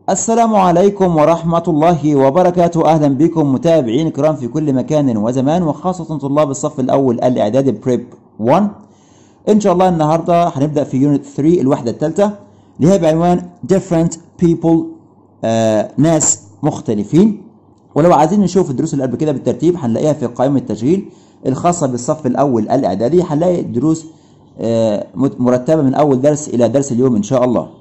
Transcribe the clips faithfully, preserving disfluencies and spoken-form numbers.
السلام عليكم ورحمة الله وبركاته. أهلا بكم متابعين الكرام في كل مكان وزمان، وخاصة طلاب الصف الأول الإعدادي بريب واحد. إن شاء الله النهاردة هنبدأ في يونت ثلاثة الوحدة الثالثة اللي هي بعنوان different people، آه ناس مختلفين. ولو عايزين نشوف الدروس اللي قبل كده بالترتيب هنلاقيها في قائمة التشغيل الخاصة بالصف الأول الإعدادي. هنلاقي دروس آه مرتبة من أول درس إلى درس اليوم إن شاء الله.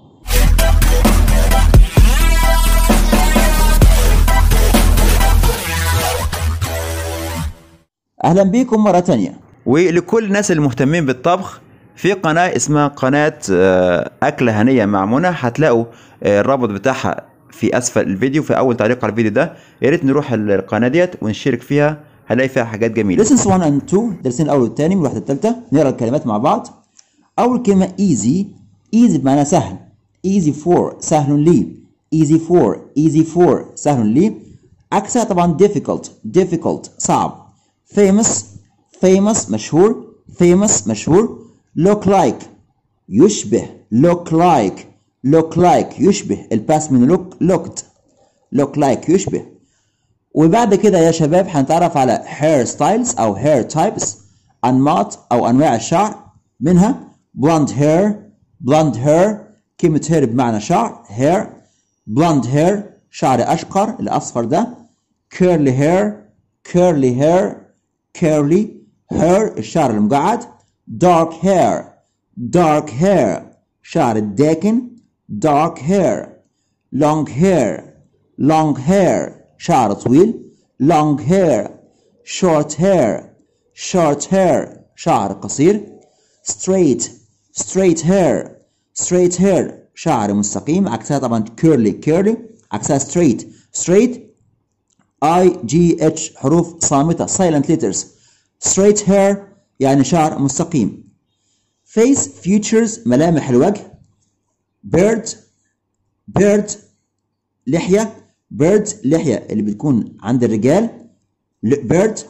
اهلا بيكم مره تانية. ولكل الناس المهتمين بالطبخ في قناه اسمها قناه اكله هنيه مع منى، هتلاقوا الرابط بتاعها في اسفل الفيديو في اول تعليق على الفيديو ده. يا ريت نروح القناه ديت ونشترك فيها، هنلاقي فيها حاجات جميله. lessons واحد and اتنين، درسين الاول والثاني من الوحده الثالثه. نقرا الكلمات مع بعض. اول كلمه easy. easy بمعنى سهل. easy for سهل لي. easy for easy for سهل لي. عكسها طبعا difficult difficult صعب. famous famous مشهور. famous مشهور. look like يشبه. look like look like يشبه. الباس من look looked. look like يشبه. وبعد كده يا شباب هنتعرف على hair styles أو hair types، أنماط أو أنواع الشعر. منها blonde hair blonde hair كلمة hair بمعنى شعر. hair blonde hair شعر أشقر الأصفر ده. curly hair curly hair curly hair الشعر المجعد. dark hair dark hair شعر الداكن. dark hair. long hair long hair شعر طويل. long hair. short hair short hair شعر قصير. straight straight hair straight hair شعر مستقيم. عكسها طبعا curly curly عكسها straight. straight I G H حروف صامتة silent letters. straight hair يعني شعر مستقيم. face features ملامح الوجه. beard beard لحية. beard لحية اللي بتكون عند الرجال. beard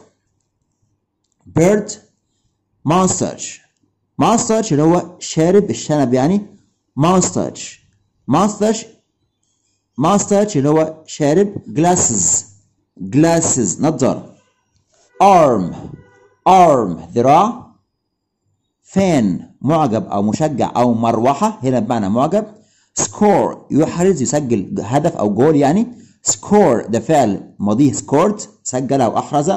beard mustache mustache اللي هو شارب الشنب يعني. mustache mustache mustache اللي هو شارب. glasses glasses نظارة. arm arm ذراع. fan معجب أو مشجع أو مروحة هنا بمعنى معجب. score يحرز يسجل هدف أو جول يعني. score ده فعل ماضيه scored سجل أو أحرز.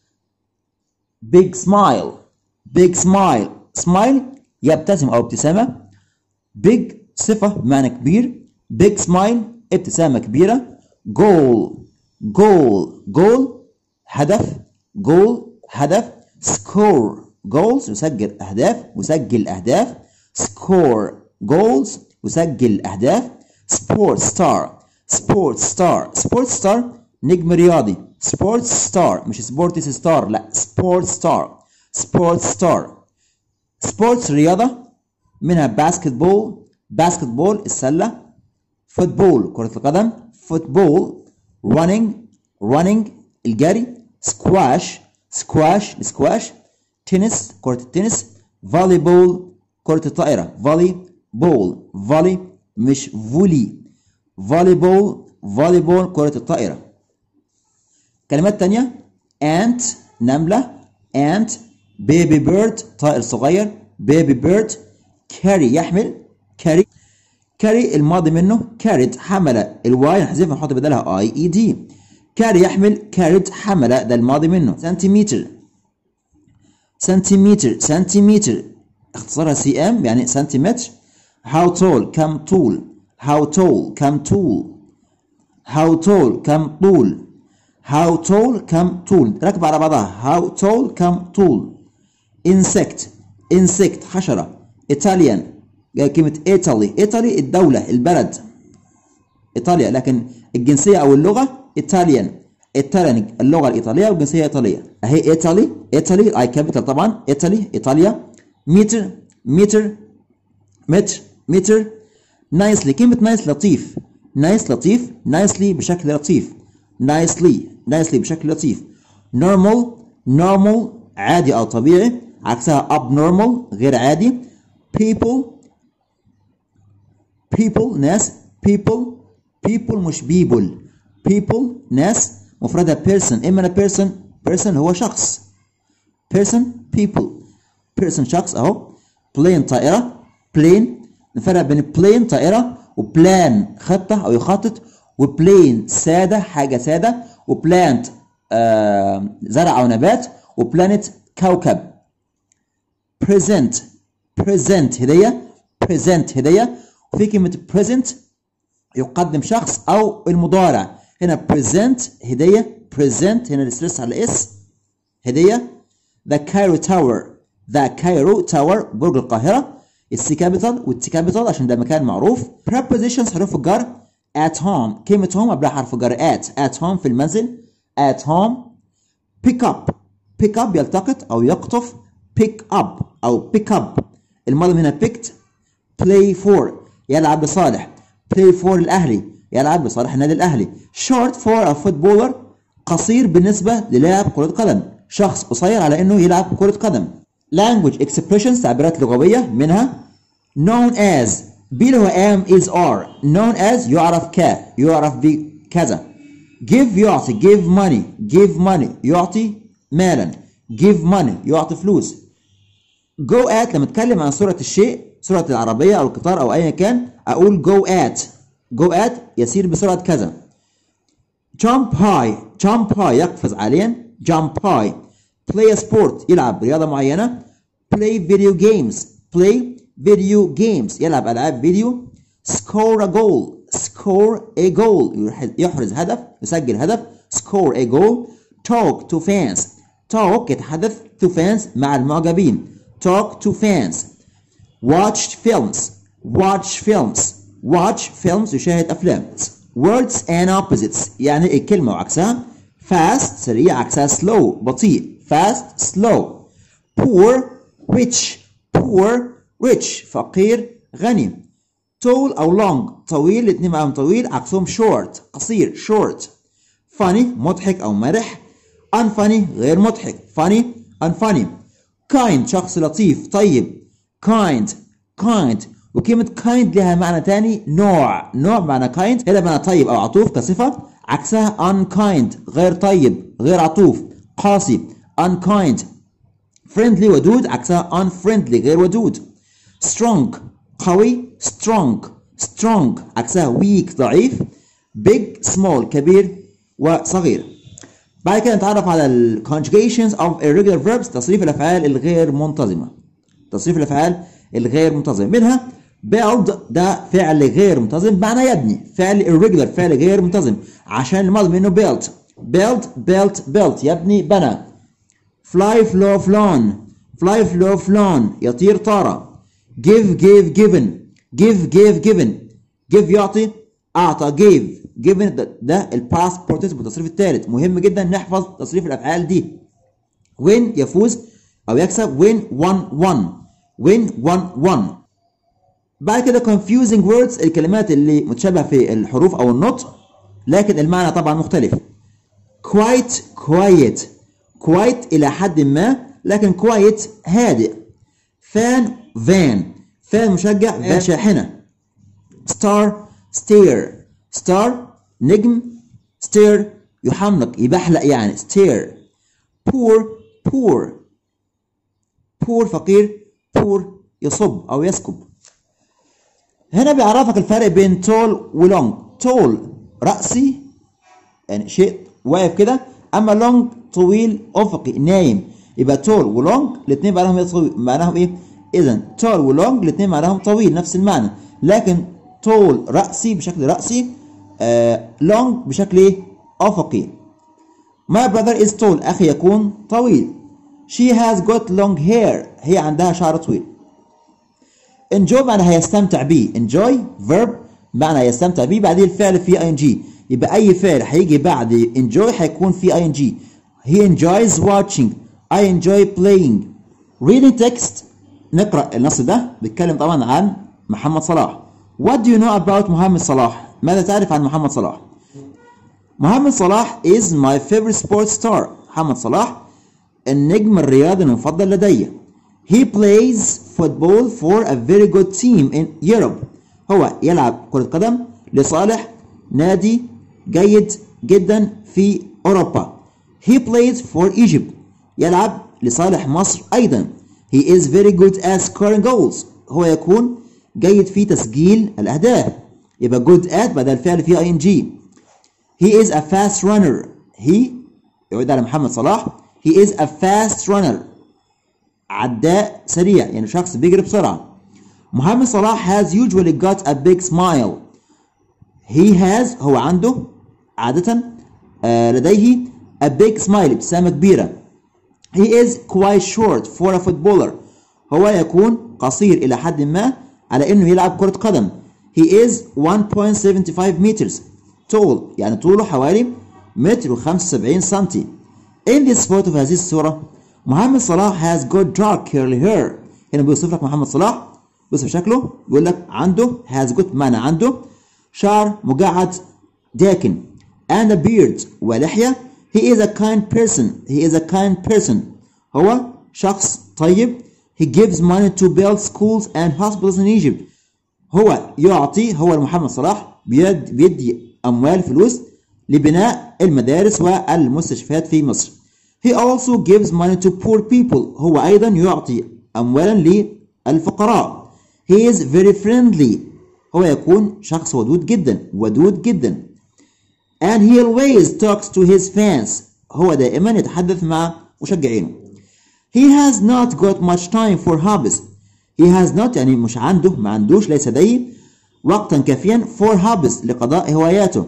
big smile big smile smile يبتسم أو ابتسامة. big صفة بمعنى كبير. big smile ابتسامة كبيرة. goal goal goal هدف. goal هدف. score goals يسجل أهداف وسجل أهداف. score goals يسجل أهداف. sport star sport star sport star نجم رياضي. sport star مش sports star لا sport star sport star. sports رياضة منها basketball basketball السلة. football كرة القدم. football running running الجري. squash squash السكواش. تنس كرة التنس. volleyball كرة الطائرة. volley ball volley مش volley volleyball volleyball كرة الطائرة. كلمات تانية ant نملة. ant baby bird طائر صغير. baby bird carry يحمل. carry carry الماضي منه carried حمل. الواي نحذفها نحط بدلها اي اي دي. carry يحمل. carried حمل ده الماضي منه. سنتيمتر سنتيمتر سنتيمتر اختصارها سي ام يعني سنتيمتر. how tall كم طول. how tall كم طول. how tall كم طول. how tall كم طول ركب على بعضها. how tall كم طول. insect insect حشرة. Italian جاي كلمة إيطالي. إيطالي الدولة البلد إيطاليا، لكن الجنسية أو اللغة إيطاليان. إيطاليان اللغة الإيطالية والجنسية إيطالية. أهي إيطالي إيطالي أي كابيتال طبعا. إيطالي إيطاليا. متر متر متر متر. نايسلي كلمة نايس لطيف. نايس لطيف. نايسلي بشكل لطيف. نايسلي نايسلي بشكل لطيف. نورمال نورمال عادي أو طبيعي. عكسها abnormal غير عادي. people people ناس. people people مش people. people ناس مفردها person. إما أنا person person هو شخص. person people person شخص أهو. plane طائرة plane نفرق بين plane طائرة وبلان خطة أو يخطط وبلين سادة حاجة سادة وبلانت آه زرع أو نبات وبلانت كوكب. present present هدية present هدية وفي كلمة present يقدم شخص أو المضارع. هنا present هدية present هنا الاسترس على الاس هدية. the Cairo Tower the Cairo Tower برج القاهرة. السي كابيتال والتي كابيتال عشان ده مكان معروف. prepositions حروف الجر at home كلمة home قبلها حرف الجر at at home في المنزل at home. pick up pick up يلتقط أو يقطف pick up أو pick up الماضي هنا picked. play for يلعب بصالح play for الأهلي يلعب بصالح النادي الأهلي. short for a footballer قصير بالنسبة للاعب كرة قدم شخص قصير على إنه يلعب كرة قدم. language expressions تعبيرات لغوية منها known as be اللي هو am is are known as يعرف ك يعرف بكذا. give يعطي give money give money يعطي مالا give money يعطي فلوس. go at لما اتكلم عن صورة الشيء صورة العربية أو القطار أو أيا كان أقول go at go at يسير بسرعة كذا. jump high jump high يقفز عاليا jump high. play a sport يلعب رياضة معينة play video games play video games يلعب ألعاب فيديو. score a goal score a goal يحرز هدف يسجل هدف score a goal. talk to fans talk يتحدث to fans مع المعجبين talk to fans. watch films watch films watch films يشاهد أفلام. words and opposites يعني الكلمة وعكسها fast سريع عكسها slow بطيء fast slow. poor rich poor rich فقير غني. tall أو long طويل الاثنين معاهم طويل عكسهم short قصير short. funny مضحك أو مرح unfunny غير مضحك funny unfunny. kind شخص لطيف طيب kind kind وكلمة kind لها معنى تاني نوع نوع معنى kind هنا معنى طيب أو عطوف كصفة عكسها unkind غير طيب غير عطوف قاسي unkind. friendly ودود عكسها unfriendly غير ودود. strong قوي strong strong عكسها weak ضعيف. big small كبير وصغير. بعد كده نتعرف على ال conjugations of irregular verbs تصريف الأفعال الغير منتظمة تصريف الأفعال الغير منتظمة. منها build ده فعل غير منتظم بمعنى يبني فعل irregular فعل غير منتظم عشان الماضي منه built build built built يبني بنى. fly flow flown fly flow flown يطير طار. give give given give give given give يعطي أعطى gave given ده, ده الباست participle التصريف الثالث مهم جدا نحفظ تصريف الأفعال دي. win يفوز أو يكسب win won won win won won. بعد كده confusing words الكلمات اللي متشابهة في الحروف أو النطق لكن المعنى طبعا مختلف. quite quiet quiet إلى حد ما لكن quiet هادئ. fan van fan مشجع van شاحنة. star stare star نجم stare يحملق يبحلق يعني stare. poor poor poor فقير poor يصب أو يسكب. هنا بيعرفك الفرق بين tall و long. tall رأسي يعني شيء واقف كده أما long طويل أفقي نايم يبقى tall و long الاثنين معناهم معناهم إيه؟ إذا tall و long الاثنين معناهم طويل نفس المعنى لكن tall رأسي بشكل رأسي آه long بشكل إيه؟ أفقي. my brother is tall أخي يكون طويل. she has got long hair هي عندها شعر طويل. enjoy معنى هيستمتع بيه enjoy verb معنى يستمتع بيه بعدين الفعل فيه ing يبقى أي فعل هيجي بعد enjoy هيكون فيه ing. he enjoys watching I enjoy playing. reading text نقرأ النص ده بيتكلم طبعا عن محمد صلاح. what do you know about محمد صلاح ماذا تعرف عن محمد صلاح؟ محمد صلاح is my favorite sports star محمد صلاح النجم الرياضي المفضل لدي. he plays football for a very good team in Europe هو يلعب كرة قدم لصالح نادي جيد جدا في أوروبا. He plays for Egypt. يلعب لصالح مصر أيضا. He is very good at scoring goals. هو يكون جيد في تسجيل الأهداف. يبقى good at بدل الفعل فيه ing. He is a fast runner. He يعود على محمد صلاح. He is a fast runner. عداء سريع يعني شخص بيجري بسرعة. محمد صلاح has usually got a big smile. He has هو عنده عادة آه لديه a big smile ابتسامة كبيرة. He is quite short for a footballer. هو يكون قصير إلى حد ما على إنه يلعب كرة قدم. He is one point seven five meters tall. يعني طوله حوالي متر وخمسة وسبعين سنتي. In this photo في هذه الصورة محمد صلاح has got dark curly hair. هنا بيوصف لك محمد صلاح بصف شكله بيقول لك عنده has got معنى عنده شعر مجعد داكن and a beard ولحية. He is a kind person. He is a kind person. هو شخص طيب. He gives money to build schools and hospitals in Egypt. هو يعطي هو محمد صلاح بيد بيدي أموال فلوس لبناء المدارس والمستشفيات في مصر. He also gives money to poor people. هو أيضا يعطي أموالا للفقراء. He is very friendly. هو يكون شخص ودود جدا ودود جدا. And he always talks to his fans. هو دائما يتحدث مع مشجعينه. He has not got much time for hobbies. He has not يعني مش عنده ما عندوش ليس لديه وقتا كافيا for hobbies لقضاء هواياته.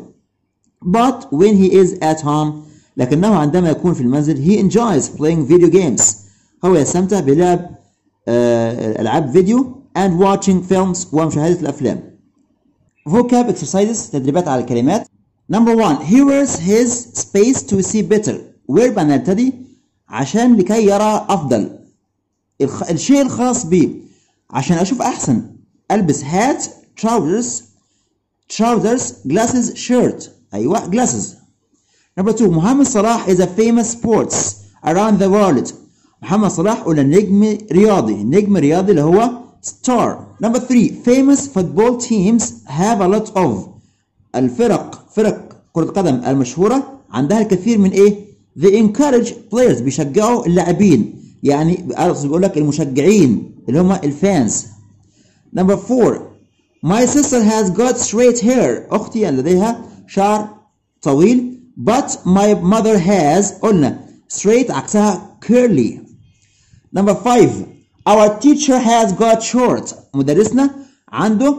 But when he is at home لكنه عندما يكون في المنزل he enjoys playing video games. هو يستمتع بلعب آه ألعاب فيديو and watching films ومشاهدة الأفلام. Vocab exercises تدريبات على الكلمات. Number one, he wears his space to see better. wear بأن نرتدي عشان لكي يرى أفضل. الخ... الشيء الخاص بي عشان أشوف أحسن ألبس hat, trousers, trousers, glasses, shirt. أيوة glasses. Number two, محمد صلاح is a famous sports around the world. محمد صلاح قلنا نجم رياضي نجم رياضي اللي هو star. Number three, famous football teams have a lot of. الفرق فرق كرة القدم المشهورة عندها الكثير من ايه؟ They encourage players بيشجعوا اللاعبين يعني بيقول لك المشجعين اللي هم الفانز. Number four, my sister has got straight hair. أختي لديها شعر طويل. But my mother has قلنا straight عكسها curly. Number five, our teacher has got short. مدرسنا عنده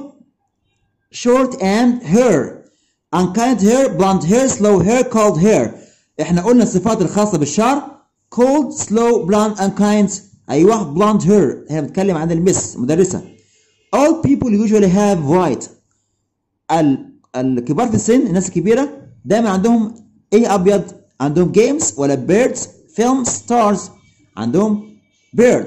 short and hair. unkind hair, blonde hair, slow hair, cold hair. احنا قلنا الصفات الخاصة بالشعر cold, slow, blonde, unkind. ايوه blonde hair هي بتتكلم عن المس مدرسة. all people usually have white. ال الكبار في السن الناس الكبيرة دايما عندهم ايه ابيض عندهم games ولا birds films stars عندهم birds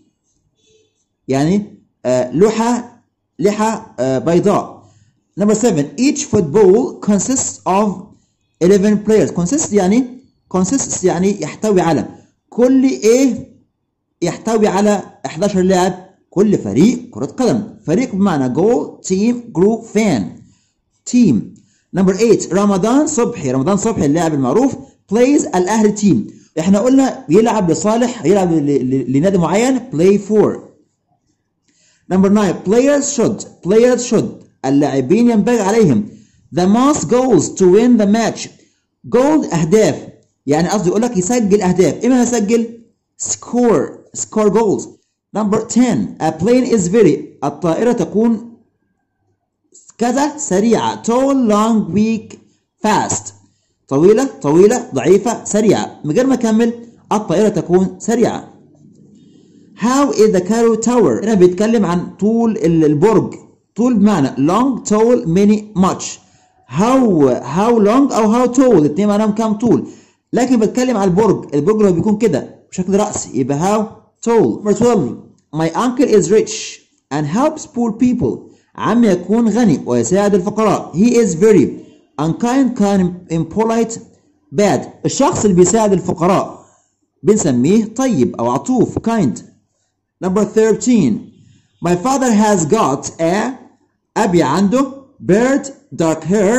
يعني آه لوحة لحى آه بيضاء. Number seven, each football consists of eleven players. consists يعني consists يعني يحتوي على كل ايه يحتوي على إحدى عشر لاعب. كل فريق كرة قدم فريق بمعنى goal team group fan team. Number eight, رمضان صبحي. رمضان صبحي اللاعب المعروف plays الأهلي team. احنا قلنا بيلعب لصالح يلعب لنادي معين play for. Number nine, players should players should اللاعبين ينبغي عليهم the most goals to win the match. goal أهداف يعني قصدي يقول لك يسجل أهداف. إما يسجل score score goals. Number ten, a plane is very الطائرة تكون كذا سريعة tall long weak fast طويلة طويلة ضعيفة سريعة. من غير ما أكمل الطائرة تكون سريعة. How is the Cairo Tower؟ هنا بيتكلم عن طول البرج. طول بمعنى long tall many much. how how long أو how tall الاثنين معناهم كم طول. لكن بتكلم عن البرج. البرج لو بيكون كده بشكل رأسي يبقى how tall. Number twelve, my uncle is rich and helps poor people. عمي يكون غني ويساعد الفقراء. He is very unkind, kind, impolite, bad. الشخص اللي بيساعد الفقراء بنسميه طيب أو عطوف kind. Number thirteen, my father has got a أبي عنده bird dark hair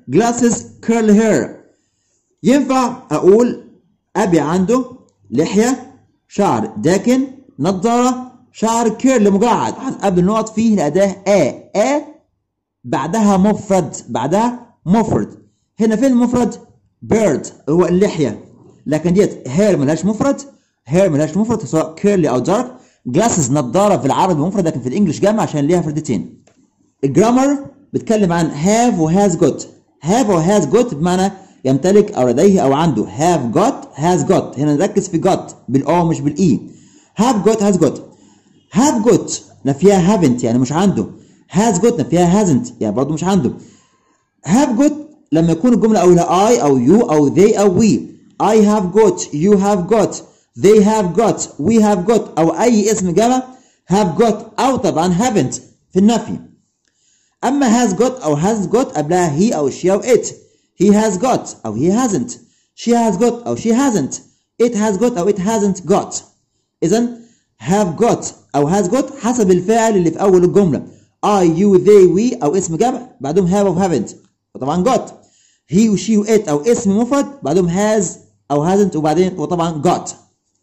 glasses curly hair. ينفع أقول أبي عنده لحية، شعر داكن، نظارة، شعر كيرل مجعد. قبل النقط فيه الأداة آ آ بعدها مفرد، بعدها مفرد. هنا فين المفرد؟ bird هو اللحية، لكن ديت hair ملهاش مفرد، hair ملهاش مفرد سواء كيرلي أو دارك. glasses نظارة في العربي مفرد لكن في الإنجليش جمع عشان ليها فردتين. الجرامر بتكلم عن have و has got. have و has got بمعنى يمتلك أو لديه أو عنده. have got has got، هنا نركز في got بالأو مش بالإي. have got has got. have got نفيها haven't يعني مش عنده. has got نفيها hasn't يعني برضه مش عنده. have got لما يكون الجملة أولها I أو you أو they أو we. I have got، you have got، they have got، we have got أو أي اسم جمع have got أو طبعا haven't في النفي. أما has got أو has got قبلها he أو she أو it. he has got أو he hasn't. she has got أو she hasn't. it has got أو it hasn't got. إذن have got أو has got حسب الفاعل اللي في أول الجملة. I you they we أو اسم جمع بعدهم have أو haven't وطبعا got. he و she و it أو اسم مفرد بعدهم has أو hasn't وبعدين وطبعا got.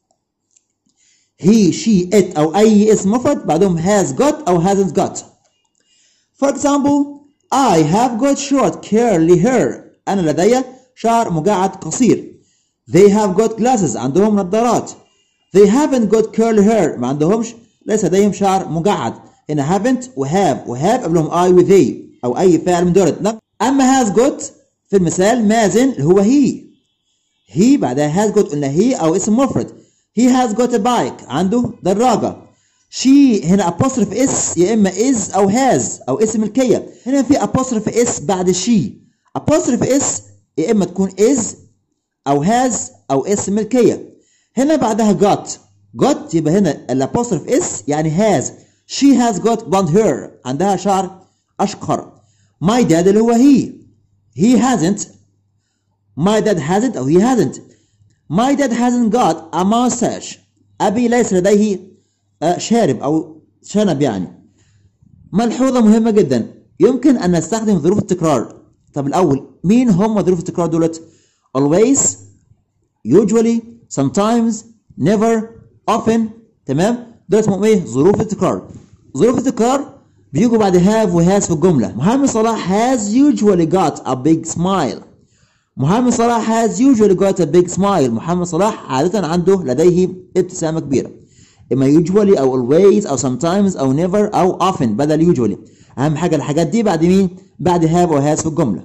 he she it أو أي اسم مفرد بعدهم has got أو hasn't got. For example I have got short curly hair. أنا لدي شعر مجعد قصير. they have got glasses عندهم نظارات. they haven't got curly hair ما عندهمش ليس لديهم شعر مجعد. هنا haven't و have و have قبلهم I و they أو أي فاعل من دولة. أما has got في المثال مازن اللي هو he. he بعدها has got قلنا he أو اسم مفرد. he has got a bike عنده دراجة. she هنا apostrophe s يا إما is أو has أو اسم ملكية. هنا في apostrophe s بعد she. apostrophe s يا إما تكون is أو has أو اسم ملكية. هنا بعدها got. got يبقى هنا الapostrophe s يعني has. she has got blonde hair عندها شعر أشقر. my dad اللي هو he. he hasn't. my dad hasn't أو he hasn't. my dad hasn't got a mustache. أبي ليس لديه شارب أو شنب يعني. ملحوظة مهمة جدا يمكن أن نستخدم ظروف التكرار. طب الأول مين هم ظروف التكرار دولت؟ always، usually، sometimes، never، often. تمام؟ دولت اسمهم إيه؟ ظروف التكرار. ظروف التكرار بيجوا بعد have و has في الجملة. محمد صلاح has usually got a big smile. محمد صلاح has usually got a big smile. محمد صلاح عادة عنده لديه ابتسامة كبيرة. إما usually أو always أو sometimes أو never أو often بدل usually. أهم حاجة الحاجات دي بعد مين؟ بعد have و has في الجملة.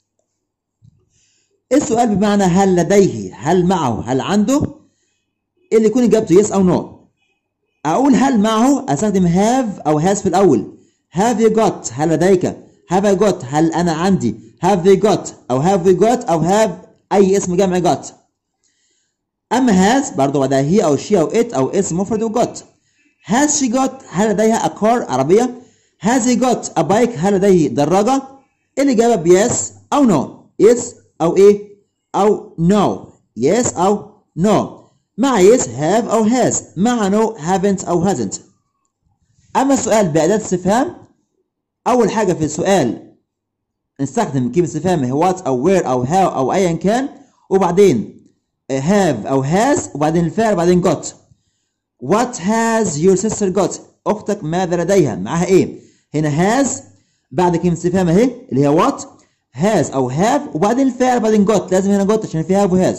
السؤال بمعنى هل لديه، هل معه، هل عنده، اللي يكون إجابته yes أو no. أقول هل معه أستخدم have أو has في الأول. have you got هل لديك. have I got هل أنا عندي. have they got أو have we got أو have أي اسم جمع got. أما has برضو بعدها he أو she أو it أو اسم مفرد و got. has she got هل لديها a car عربية. has he got a bike هل لديه دراجة. الإجابة ب yes أو no. yes أو إيه أو no. yes أو no. مع yes have أو has. مع no haven't أو hasn't. أما السؤال بأداة استفهام أول حاجة في السؤال نستخدم كلمة استفهام what أو where أو how أو أيا كان وبعدين have أو has وبعدين الفعل وبعدين got. what has your sister got أختك ماذا لديها معها إيه. هنا has بعد كلمة استفهام أهي اللي هي what has أو have وبعدين الفعل وبعدين got. لازم هنا got عشان فيها have و has.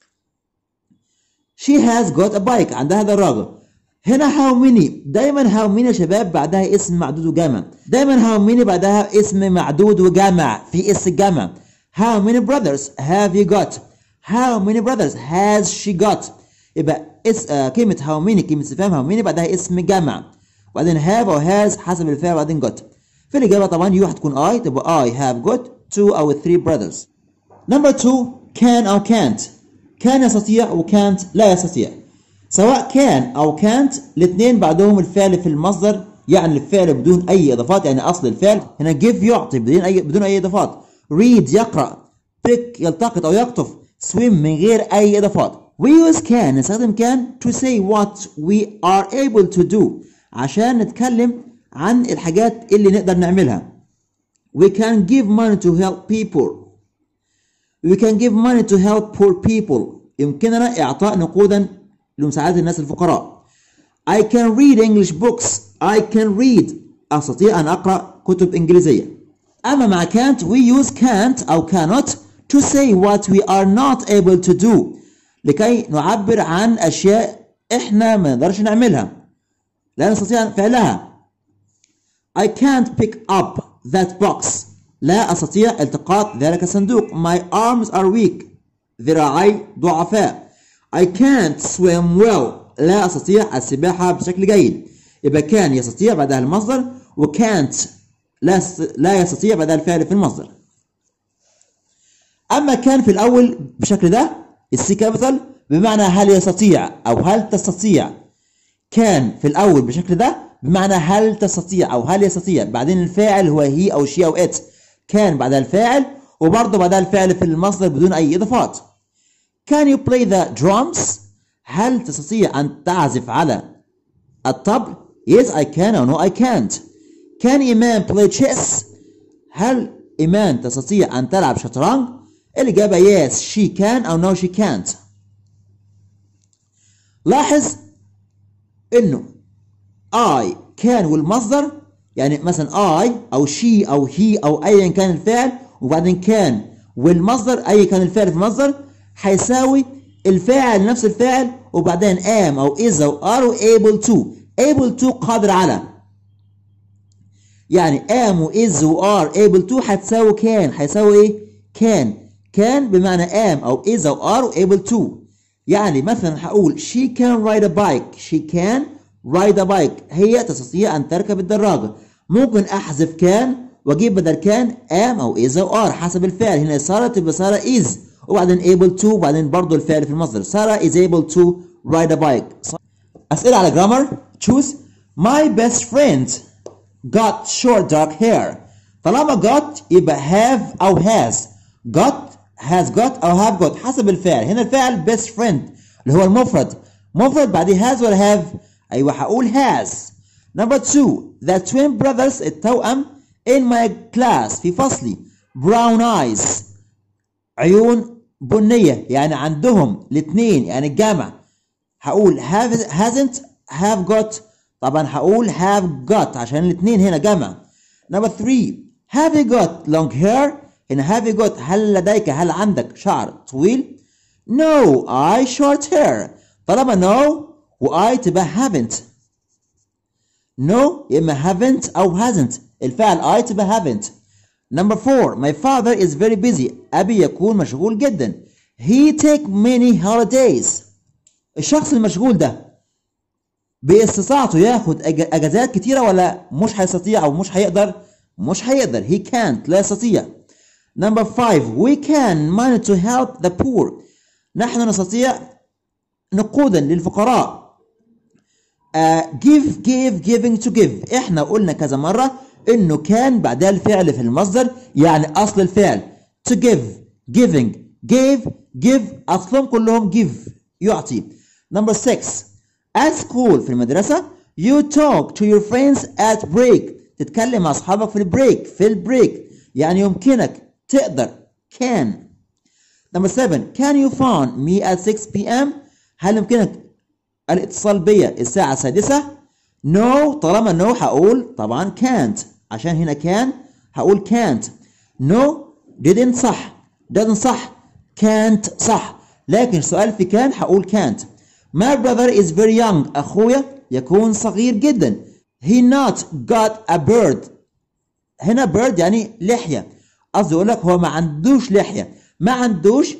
she has got a bike عندها دراجة. هنا how many دايما how many يا شباب بعدها اسم معدود وجمع. دايما how many بعدها اسم معدود وجمع في اس الجمع. how many brothers have you got. how many brothers has she got. يبقى اس آه كلمة how many كلمة استفهام how many بعدها اسم جمع وبعدين have أو has حسب الفعل وبعدين got. في الإجابة طبعا يو هتكون I تبقى I have got two أو three brothers. number two can أو can't. كان يستطيع و can't لا يستطيع. سواء كان أو can't الاثنين بعدهم الفعل في المصدر يعني الفعل بدون أي إضافات يعني أصل الفعل. هنا give يعطي بدون أي بدون أي إضافات. read يقرأ. pick يلتقط أو يقطف. swim من غير أي إضافات. we use can نستخدم can to say what we are able to do عشان نتكلم عن الحاجات اللي نقدر نعملها. we can give money to help people. We can give money to help poor people. يمكننا إعطاء نقودا لمساعدة الناس الفقراء. I can read English books. I can read. أستطيع أن أقرأ كتب إنجليزية. أما مع can't we use can't أو cannot to say what we are not able to do. لكي نعبر عن أشياء إحنا ما نقدرش نعملها. لا نستطيع فعلها. I can't pick up that box. لا أستطيع التقاط ذلك الصندوق. My arms are weak. ذراعي ضعفاء. I can't swim well. لا أستطيع السباحة بشكل جيد. يبقى كان يستطيع بعدها المصدر و can't لا لا يستطيع بعدها الفعل في المصدر. أما كان في الأول بشكل ده السي كابيتال بمعنى هل يستطيع أو هل تستطيع. كان في الأول بشكل ده بمعنى هل تستطيع أو هل يستطيع. بعدين الفاعل هو هي أو شي أو إت. كان بعدها الفاعل وبرضه بعدها الفعل في المصدر بدون أي إضافات. Can you play the drums؟ هل تستطيع أن تعزف على الطبل؟ Yes I can or no I can't. Can إيمان play chess؟ هل إيمان تستطيع أن تلعب شطرنج؟ الإجابة yes she can أو no she can't. لاحظ إنه I can والمصدر يعني مثلا I أو she أو he أو أيا كان الفعل وبعدين كان والمصدر أي كان الفعل في المصدر هيساوي الفاعل نفس الفعل وبعدين am أو is أو are و able to. able to قادر على. يعني am و is و are able to هتساوي كان. هيساوي ايه؟ كان. كان بمعنى am أو is أو are و able to. يعني مثلا هقول she can ride a bike. she can ride a bike. هي تستطيع أن تركب الدراجة. ممكن أحذف كان وأجيب بدل كان am أو is أو are حسب الفعل. هنا سارة تبقى سارة is وبعدين able to وبعدين برضه الفعل في المصدر. سارة is able to ride a bike. أسئلة على grammar. choose. My best friend got short dark hair. طالما got يبقى have أو has. got has got أو have got حسب الفعل. هنا الفعل best friend اللي هو المفرد. مفرد بعديه has ولا have؟ أيوة هقول has. number two. The twin brothers التوأم in my class في فصلي brown eyes عيون بنية يعني عندهم الاثنين يعني الجمع. هقول have hasn't have got. طبعا هقول have got عشان الاثنين هنا جمع. number three. have you got long hair؟ هنا have you got هل لديك هل عندك شعر طويل؟ no I short hair. طالما no و I تبقى haven't. no يا اما haven't او hasn't. الفعل I تبقى haven't. number four. my father is very busy. أبي يكون مشغول جدا. he take many holidays. الشخص المشغول ده باستطاعته ياخد اجازات كتيره ولا مش هيستطيع او مش هيقدر؟ مش هيقدر. he can't لا يستطيع. number five. we can manage to help the poor. نحن نستطيع نقودا للفقراء. uh, give give giving to give. احنا قلنا كذا مره انه كان بعدها الفعل في المصدر يعني اصل الفعل to give giving gave give اصلهم كلهم give يعطي. number six. at school في المدرسة you talk to your friends at break. تتكلم مع أصحابك في البريك. في البريك يعني يمكنك تقدر can. number seven. can you phone me at six p m؟ هل يمكنك الاتصال بي الساعة السادسة؟ no طالما no هقول طبعا can't عشان هنا can هقول can't. no didn't صح doesn't صح can't صح لكن السؤال في can هقول can't. my brother is very young. أخويا يكون صغير جدا. he not got a beard. هنا bird يعني لحية. قصدي أقول لك هو ما عندوش لحية. ما عندوش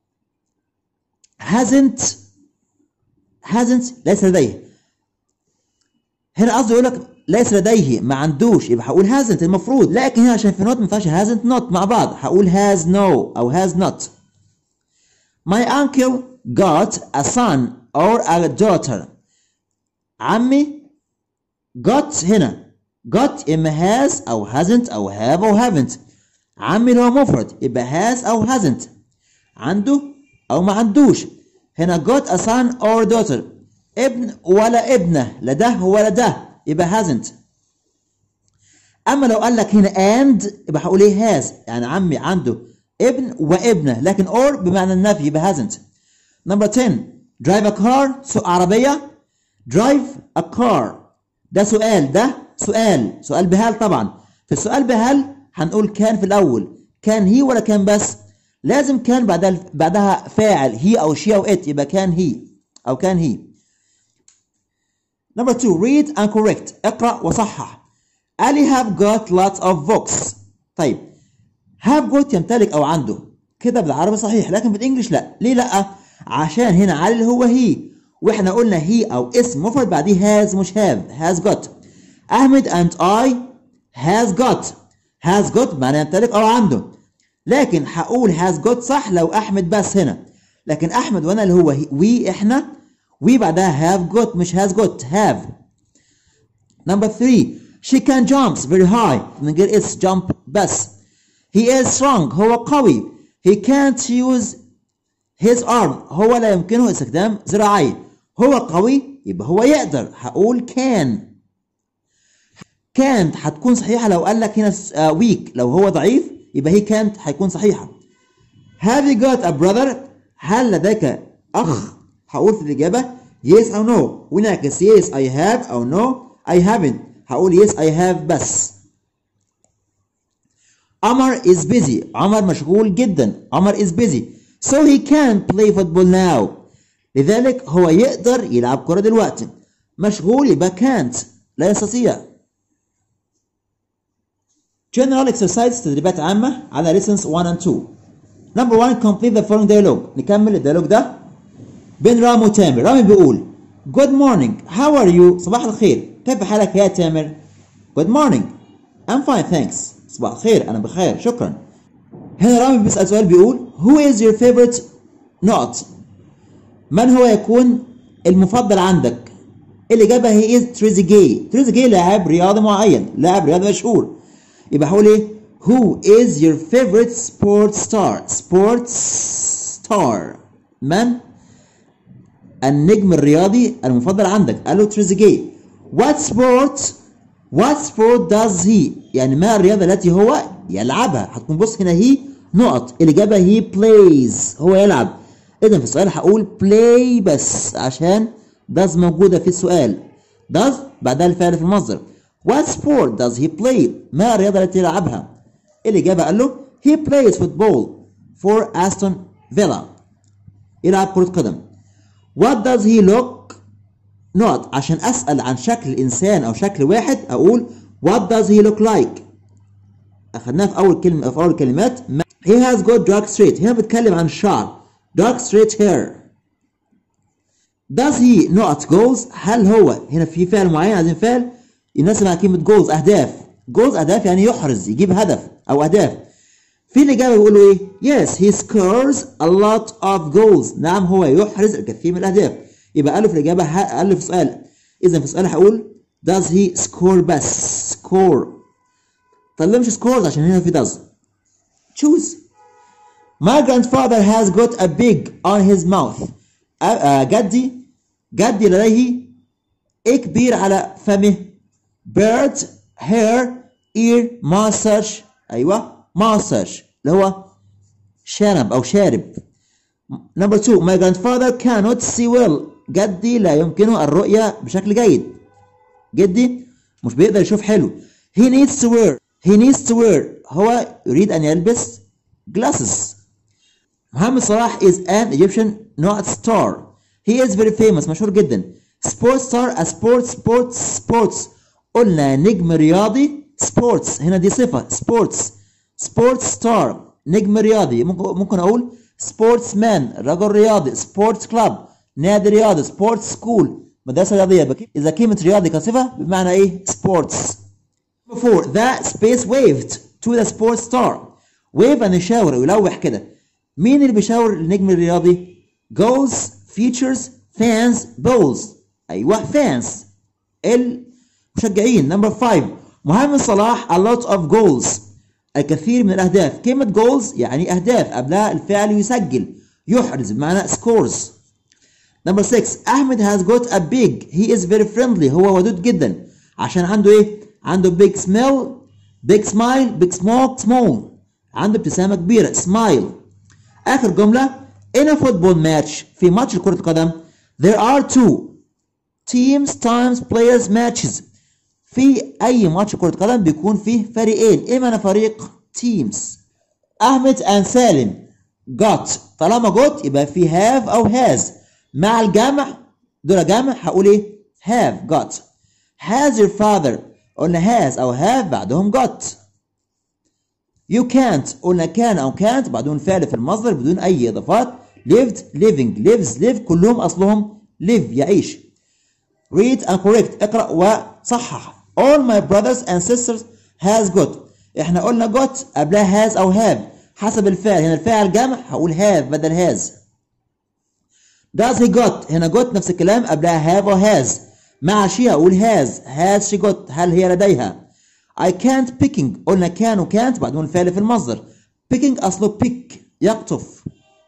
hasn't hasn't ليس لديه. هنا قصدي أقول لك ليس لديه ما عندوش يبقى هقول hasn't المفروض. لكن هنا عشان في not ما ينفعش hasn't not مع بعض. هقول has no أو has not. my uncle got a son or a daughter. عمي got هنا got إما has أو hasn't أو have أو haven't. عمي اللي هو مفرد يبقى has أو hasn't. عنده أو ما عندوش. هنا got a son or daughter. ابن ولا ابنة لا ده ولا ده يبقى hasn't. أما لو قال لك هنا and يبقى هقول إيه has يعني عمي عنده ابن وابنة، لكن or بمعنى النفي يبقى hasn't. Number ten drive a car سوق عربية. drive a car ده سؤال، ده سؤال سؤال بهل. طبعا في السؤال بهل هنقول كان في الأول، كان هي ولا كان بس؟ لازم كان بعدها بعدها فاعل هي أو شي أو it، يبقى كان هي أو كان هي. Number two read and correct اقرأ وصحح. Ali have got lots of books. طيب have got يمتلك أو عنده كده بالعربي صحيح، لكن بالإنجليش لا. ليه لا؟ عشان هنا علي اللي هو هي، واحنا قلنا هي أو اسم مفرد بعديه has مش have. has got. أحمد and I has got. has got معناه يمتلك أو عنده، لكن هقول has got صح لو أحمد بس هنا، لكن أحمد وأنا اللي هو we إحنا we بعدها have got مش has got have. Number three she can jump very high من غير اس jump بس. he is strong هو قوي. he can't use his arm هو لا يمكنه استخدام ذراعيه. هو قوي يبقى هو يقدر، هقول can. can't هتكون صحيحة لو قال لك هنا weak، لو هو ضعيف يبقى he can't هيكون صحيحة. have you got a brother هل لديك أخ؟ هقول في الإجابة yes أو no، ونعكس yes I have أو no I haven't، هقول yes I have بس. عمر is busy عمر مشغول جدا. عمر is busy so he can't play football now لذلك هو يقدر يلعب كرة دلوقتي. مشغول يبقى can't لا يستطيع. General exercise تدريبات عامة على lessons one and two. Number one complete the following dialogue. نكمل الديالوج ده بين رامي وتامر. رامي بيقول Good morning how are you صباح الخير كيف حالك يا تامر؟ Good morning I'm fine thanks صباح الخير أنا بخير شكرا. هنا رامي بيسأل سؤال بيقول Who is your favorite not من هو يكون المفضل عندك؟ الإجابة هي is تريزيجيه. تريزيجيه لاعب رياضي معين، لاعب رياضي مشهور، يبقى هقول إيه؟ Who is your favorite sports star؟ sports star من النجم الرياضي المفضل عندك؟ قال له تريزيجيه. What sport What sport does he يعني ما الرياضة التي هو يلعبها؟ هتكون بص هنا هي نقط، الإجابة هي plays هو يلعب. إذا في السؤال هقول play بس عشان does موجودة في السؤال. does بعدها الفعل في المصدر. What sport does he play ما الرياضة التي يلعبها؟ الإجابة قال له he plays football for Aston Villa يلعب كرة قدم. What does he look not عشان أسأل عن شكل إنسان أو شكل واحد أقول What does he look like أخذناها في أول كلمة في أول كلمات. He has got dark straight هنا بتكلم عن الشعر dark straight hair. Does he not goals هل هو هنا في فعل معين عايزين فعل يناسب مع كلمة goals أهداف. goals أهداف يعني يحرز يجيب هدف أو أهداف. في الإجابة بيقولوا إيه؟ Yes he scores a lot of goals نعم هو يحرز الكثير من الأهداف. يبقى قال له في الإجابة قال له في السؤال. إذا في السؤال هقول does he score بس score. طب ليه مش scores عشان هنا في does. choose. My grandfather has got a big on his mouth. أه جدي جدي لديه إيه كبير على فمه. bird hair ear mustache أيوة mustache اللي هو شنب أو شارب. Number two my grandfather cannot see well جدي لا يمكنه الرؤية بشكل جيد. جدي مش بيقدر يشوف حلو. he needs to wear he needs to wear هو يريد أن يلبس glasses. محمد صلاح is an Egyptian not star. he is very famous مشهور جدا. sports star a sports sports sports قلنا نجم رياضي sports هنا دي صفة sports sports star نجم رياضي. ممكن أقول sportsman رجل رياضي sports club نادي رياضي sports school مدرسة رياضية. إذا كلمة رياضي كصفة بمعنى إيه sports. before the space waved to the sports star wave أن يشاور ويلوح كده. مين اللي بيشاور النجم الرياضي؟ goals features fans balls أيوة fans المشجعين. number five محمد صلاح a lot of goals الكثير من الأهداف. كلمة goals يعني أهداف قبلها الفعل يسجل يحرز بمعنى scores. number six أحمد has got a big he is very friendly هو ودود جدا عشان عنده إيه؟ عنده big smell big smile big smoke small عنده ابتسامة كبيرة smile. آخر جملة in a football match في ماتش كرة القدم there are two teams times players matches. في أي ماتش كرة قدم بيكون فيه فريقين. إما أنا فريق teams. أحمد and سالم got طالما got يبقى في have أو has. مع الجمع دول جمع هقول إيه have got. has your father قلنا has أو have بعدهم got. you can't قلنا كان أو can't بعدهم فعل في المصدر بدون أي إضافات. lived living lives live كلهم أصلهم live يعيش. read and correct اقرأ وصحح. all my brothers and sisters has got. احنا قلنا got قبلها has أو have حسب الفعل. هنا الفاعل جمع هقول have بدل has. does he got هنا got نفس الكلام قبلها have أو has. مع she هقول has has she got هل هي لديها. I can't picking قلنا can و can't بعدهم الفعل في المصدر. picking أصله pick يقطف.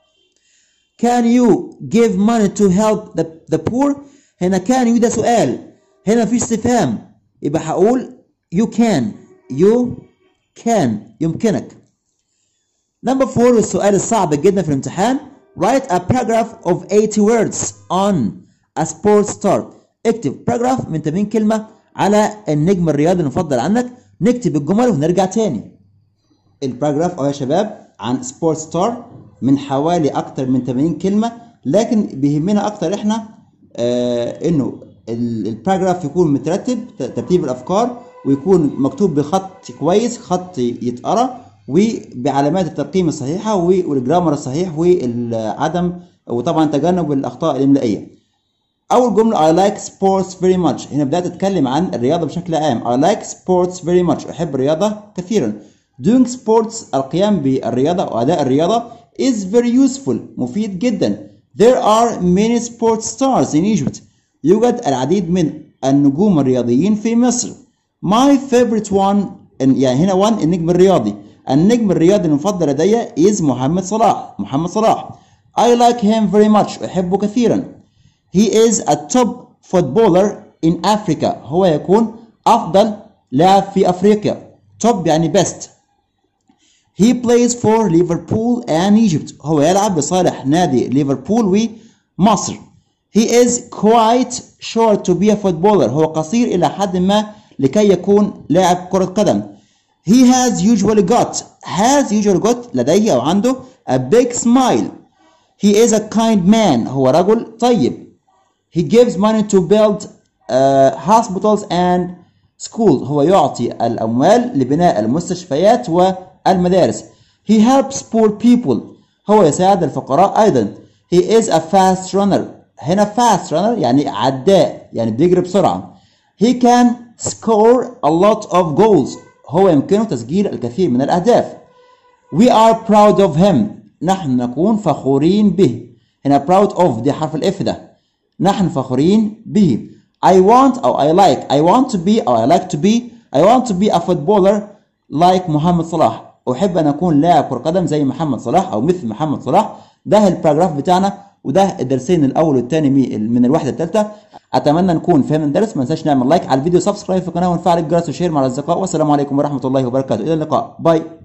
can you give money to help the, the poor هنا can you ده سؤال هنا مفيش استفهام يبقى هقول you can you can يمكنك. number four السؤال الصعب جدا في الامتحان write a paragraph of eighty words on a sports star. اكتب paragraph من ثمانين كلمة على النجم الرياضي المفضل عنك. نكتب الجمل ونرجع تاني. الباراجراف اهو يا شباب عن سبورت ستار من حوالي اكتر من ثمانين كلمة لكن بيهمنا اكتر احنا آه انه الباراجراف يكون مترتب ترتيب الافكار ويكون مكتوب بخط كويس خط يتقرا وبعلامات الترقيم الصحيحه والجرامر الصحيح والعدم وطبعا تجنب الاخطاء الاملائيه. اول جمله I like sports very much هنا بدات اتكلم عن الرياضه بشكل عام. I like sports very much احب الرياضه كثيرا. doing sports القيام بالرياضه واداء الرياضه is very useful مفيد جدا. there are many sports stars in Egypt يوجد العديد من النجوم الرياضيين في مصر. my favorite one يعني هنا one النجم الرياضي. النجم الرياضي المفضل لدي is محمد صلاح محمد صلاح. I like him very much أحبه كثيرا. he is a top footballer in Africa هو يكون أفضل لاعب في أفريقيا. top يعني best. he plays for Liverpool and Egypt هو يلعب بصالح نادي ليفربول ومصر. he is quite short to be a footballer هو قصير إلى حد ما لكي يكون لاعب كرة قدم. he has usually got has usually got لديه أو عنده a big smile. he is a kind man هو رجل طيب. he gives money to build uh, hospitals and schools هو يعطي الأموال لبناء المستشفيات والمدارس. he helps poor people هو يساعد الفقراء أيضا. he is a fast runner هنا fast runner يعني عداء يعني بيجري بسرعة. he can score a lot of goals هو يمكنه تسجيل الكثير من الأهداف. we are proud of him نحن نكون فخورين به. هنا proud of دي حرف الإف ده نحن فخورين به. I want أو I like I want to be أو I like to be I want to be a footballer like محمد صلاح أحب أن أكون لاعب كرة قدم زي محمد صلاح أو مثل محمد صلاح. ده الباراجراف بتاعنا وده الدرسين الاول والثاني من الوحده الثالثه. اتمنى نكون فهمنا الدرس. ما تنساش نعمل لايك على الفيديو سبسكرايب في القناه ونفعل الجرس وشير مع الاصدقاء. والسلام عليكم ورحمه الله وبركاته. الى اللقاء باي.